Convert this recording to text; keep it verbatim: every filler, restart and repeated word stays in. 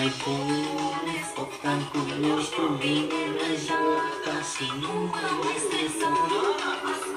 ideia, só tá com meus comigo, mas já tá assim, não vai me estressar.